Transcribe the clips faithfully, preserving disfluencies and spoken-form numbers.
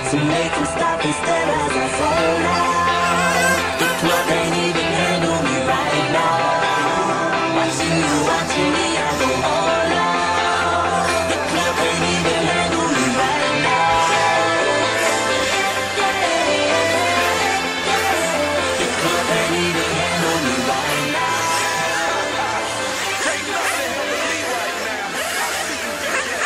to make them stop and stare as I fall out. The club ain't even handle me right now. Watching you, watching me, I go all out. The club ain't even handle me right now. The club ain't even handle me right now. Ain't nothing handle me right now. I see you get it.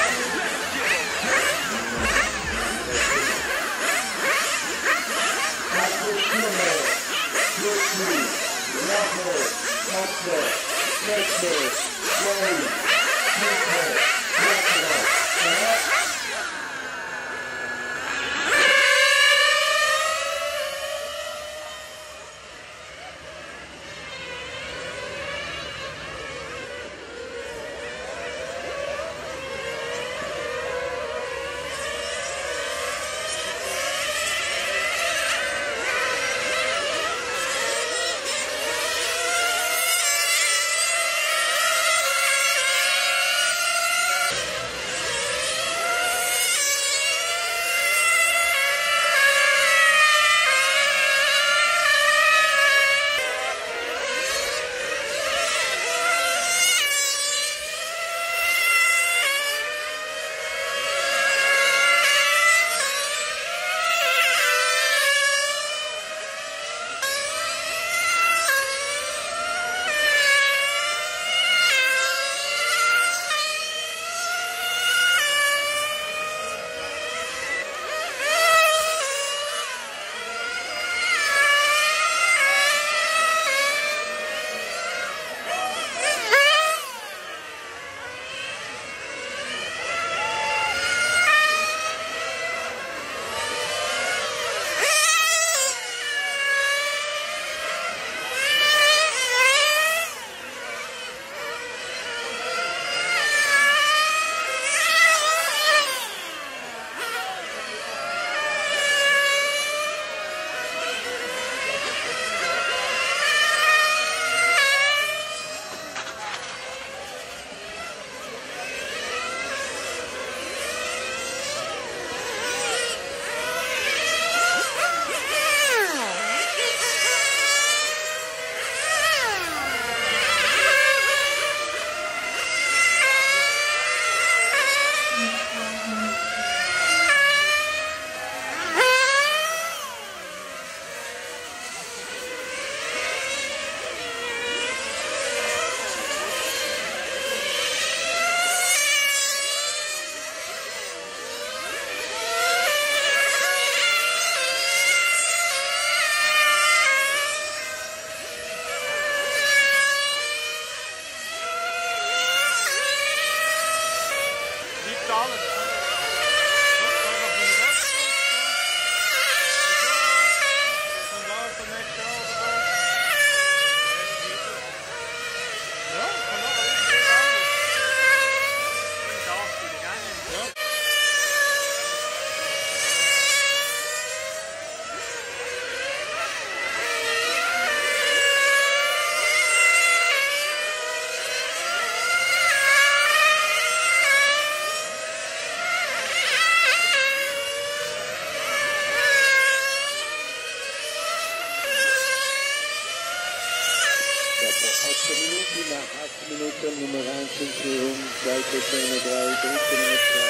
Minuten Nummer eins Umkehrung, zweite Nummer drei, dritte Nummer zwei.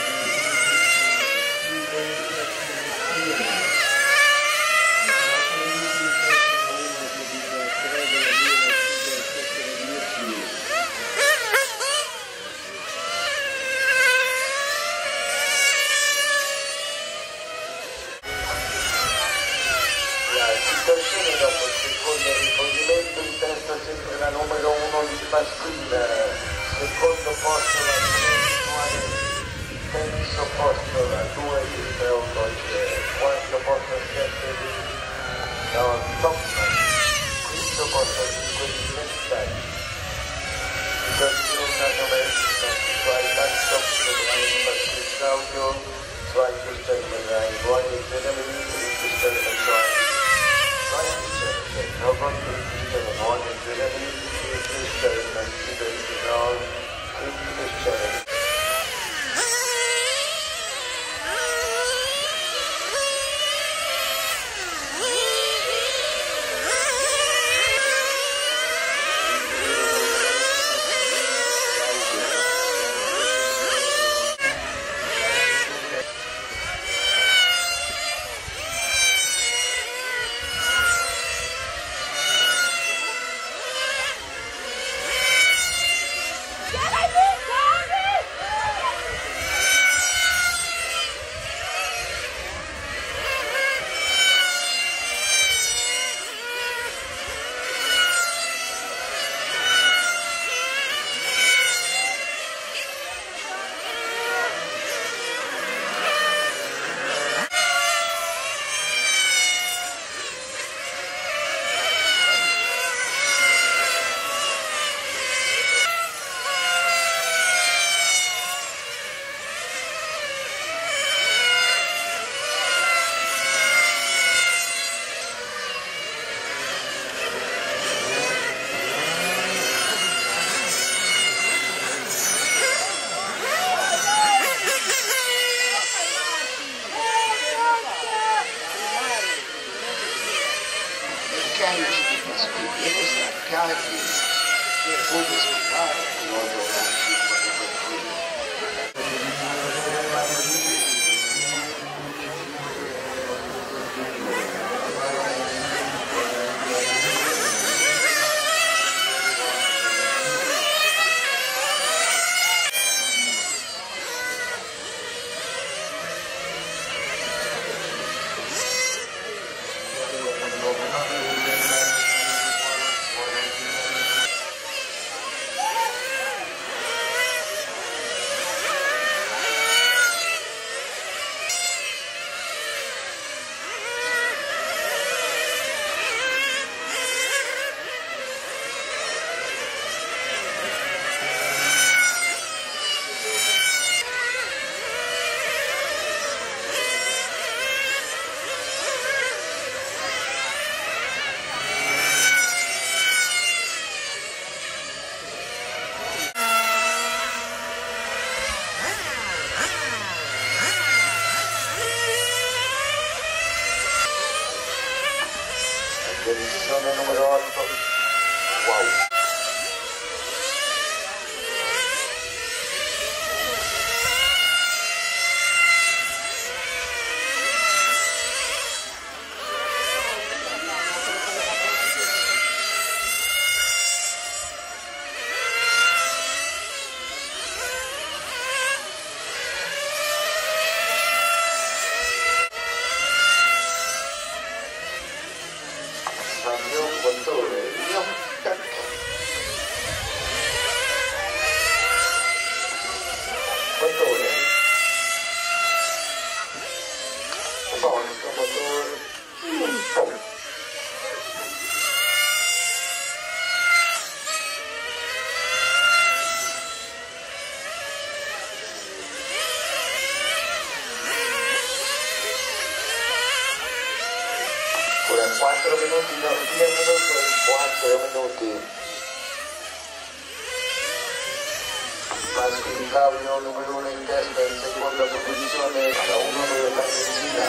Situazione dopo il secondo rifornimento, in testa sempre la numero uno di Pasquilla, secondo posto la continuare, terzo posto la due di Feodoce, quarto posto sette di no, Topman, quinto posto cinque di Ventaggi, situazione noventa, zwei Landstoff, drei Pasquilla Claudio, zwei Gustav drei, Royal Germany, Gustav zwei. No contribution of one in Germany, this time and today now, in this channel. carichi, puoi sfruttare il modo edizione numero otto. Wow. Cambio bottone, io tac. Bottone. Bonito bottone. Pom. quattro minuti, no, dieci minuti, quattro minuti. Maschi di Claudio numero uno in testa, in seconda posizione, la uno dove fa benzina,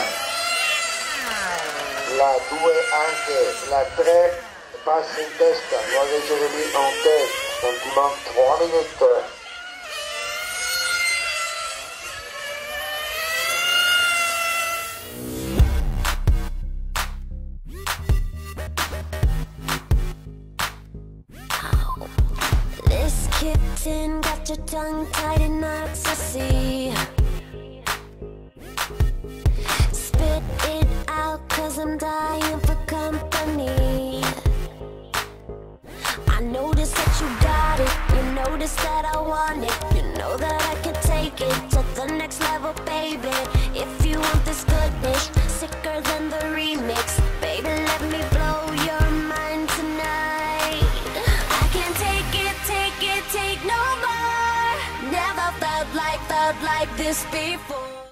la due anche, la tre passa in testa, nuove Jeremy en tête, ultimo tre minuti. Kitten, got your tongue tied in knots, I see. Spit it out, cause I'm dying for company. I notice that you got it, you notice that I want it. You know that I can take it to the next level, baby. If you want this goodness, sicker than the remix, baby, let me blow your mind tonight. I can't take it, take it, take no more. Never felt like, felt like this before.